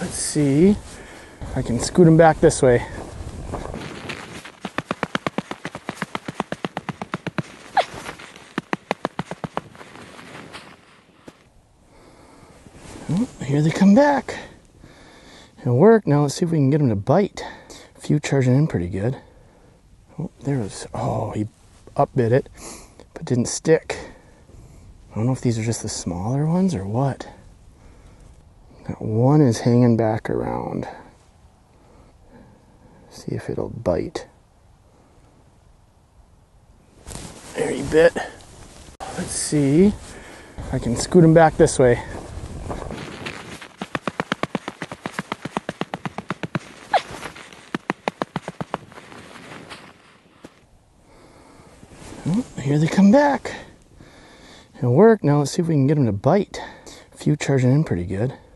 Let's see. I can scoot him back this way. Oh, here they come back. It'll work. Now let's see if we can get him to bite. A few charging in pretty good. Oh, there was, oh, he upbit it, but didn't stick. I don't know if these are just the smaller ones or what. That one is hanging back around. See if it'll bite. There, he bit. Let's see. I can scoot him back this way. Oh, here they come back. It'll work. Now let's see if we can get him to bite. A few charging in pretty good.